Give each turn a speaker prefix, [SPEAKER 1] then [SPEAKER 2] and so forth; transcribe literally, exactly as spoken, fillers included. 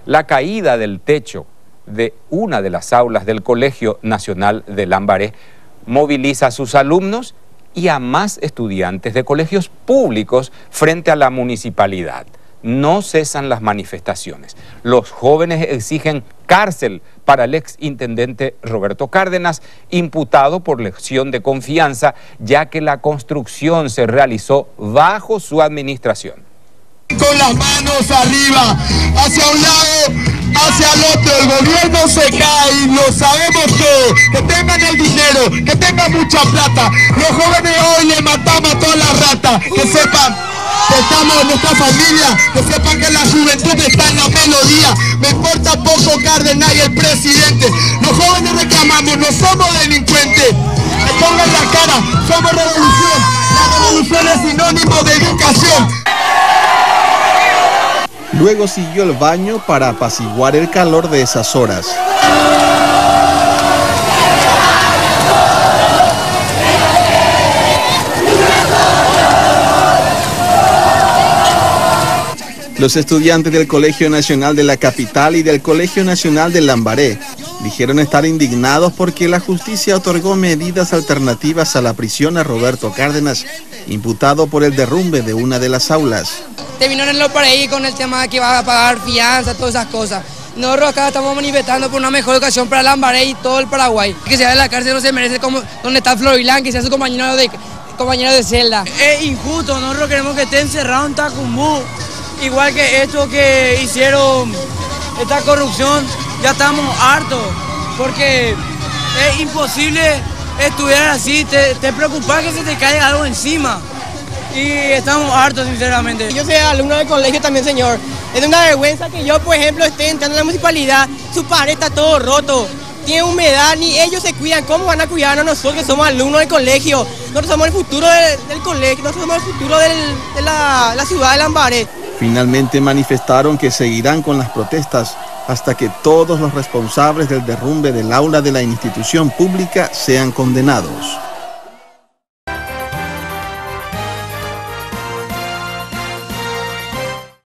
[SPEAKER 1] La caída del techo de una de las aulas del Colegio Nacional de Lambaré moviliza a sus alumnos y a más estudiantes de colegios públicos frente a la municipalidad. No cesan las manifestaciones. Los jóvenes exigen cárcel para el exintendente Roberto Cárdenas, imputado por lesión de confianza, ya que la construcción se realizó bajo su administración.
[SPEAKER 2] Con las manos arriba, hacia un lado, hacia el otro, el gobierno se cae y lo sabemos todos, que tengan el dinero, que tengan mucha plata. Los jóvenes hoy le matamos a todas las ratas, que sepan que estamos en nuestra familia, que sepan que la juventud está en la melodía. Me importa poco Cárdenas y el presidente. Los jóvenes reclamamos, no somos delincuentes. Que pongan la cara, somos revolución. La revolución es sinónimo de educación.
[SPEAKER 3] Luego siguió el baño para apaciguar el calor de esas horas. Los estudiantes del Colegio Nacional de la capital y del Colegio Nacional de Lambaré dijeron estar indignados porque la justicia otorgó medidas alternativas a la prisión a Roberto Cárdenas, imputado por el derrumbe de una de las aulas.
[SPEAKER 4] Terminaron por ahí con el tema de que va a pagar fianza, todas esas cosas. Nosotros acá estamos manifestando por una mejor educación para Lambaré y todo el Paraguay. Que se vaya a la cárcel no se merece como donde está Florilán, que sea su compañero de, compañero de celda.
[SPEAKER 5] Es injusto, nosotros queremos que esté encerrado en Tacumbú. Igual que esto que hicieron, esta corrupción, ya estamos hartos, porque es imposible estudiar así, te, te preocupa que se te caiga algo encima, y estamos hartos sinceramente.
[SPEAKER 6] Yo soy alumno del colegio también, señor, es una vergüenza que yo, por ejemplo, esté entrando en la municipalidad, su pared está todo roto, tiene humedad, ni ellos se cuidan. ¿Cómo van a cuidarnos nosotros que somos alumnos del colegio? Nosotros somos el futuro del, del colegio, nosotros somos el futuro del, de la, la ciudad de Lambaré.
[SPEAKER 3] Finalmente manifestaron que seguirán con las protestas hasta que todos los responsables del derrumbe del aula de la institución pública sean condenados.